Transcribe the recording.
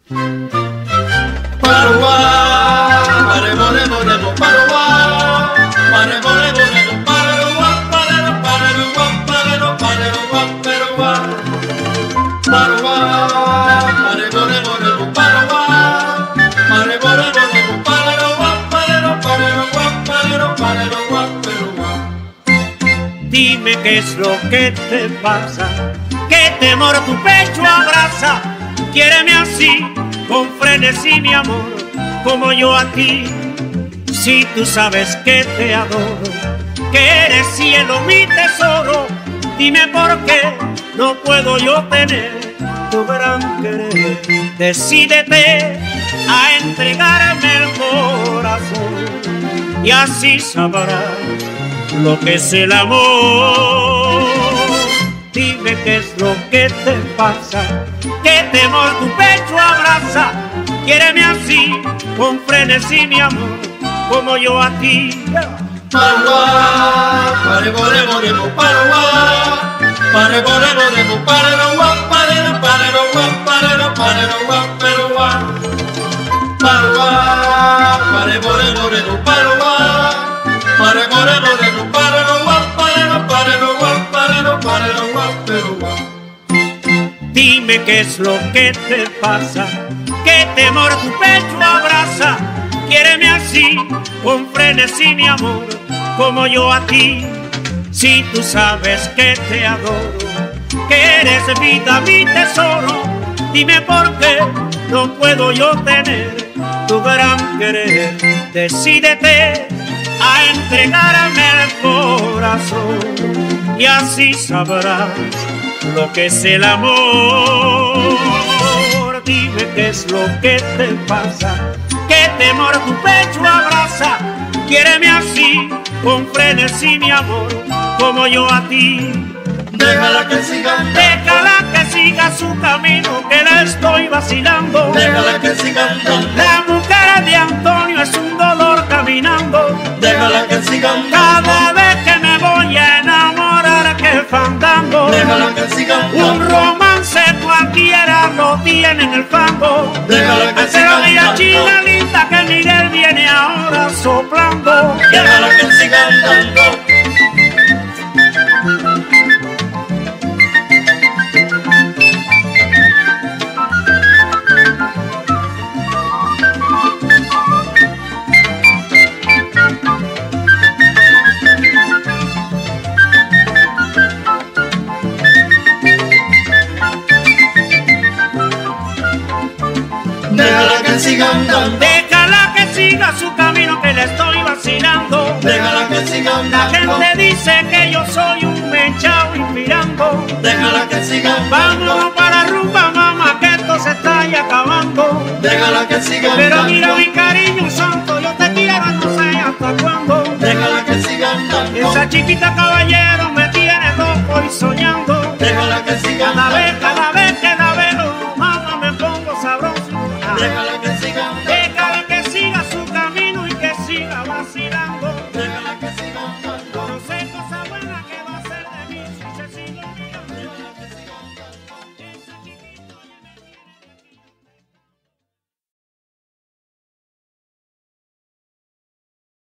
Dime qué es lo que te pasa, qué temor tu pecho abraza. Quiéreme así, con frenesí mi amor, como yo a ti. Si tú sabes que te adoro, que eres cielo mi tesoro, dime por qué no puedo yo tener tu gran querer. Decídete a entregarme el corazón y así sabrás lo que es el amor. Dime qué es lo que te pasa, qué temor tu pecho abraza. Quiéreme así, con frenesí mi amor, como yo a ti. Dime qué es lo que te pasa, qué temor tu pecho abraza. Quiéreme así, con frenesí mi amor, como yo a ti. Si tú sabes que te adoro, que eres vida, mi tesoro, dime por qué no puedo yo tener tu gran querer. Decídete a entregarme el corazón y así sabrás lo que es el amor. Dime qué es lo que te pasa, qué temor tu pecho abraza. Quiéreme así, con frenesí mi amor, como yo a ti. Déjala que siga su camino, que la estoy vacilando. Déjala que siga andando. La mujer de Antonio es un dolor caminando. Déjala que siga andando. Cada vez que me voy a enamorar, que fandango. Déjala que siga andando. Un romance cualquiera lo tiene en el fango. Déjala que siga andando. Pero china linda que Miguel viene ahora soplando. Déjala que siga andando. Déjala que siga andando. Déjala que siga su camino, que le estoy vacilando. Déjala que siga La andando. gente dice que yo soy un mechao inspirando. Déjala que siga andando. Vámonos para rumba, mamá, que esto se está ya acabando. Déjala que siga Pero andando. mira mi cariño santo, yo te quiero, no sé hasta cuándo. Déjala que siga andando. Esa chiquita caballero me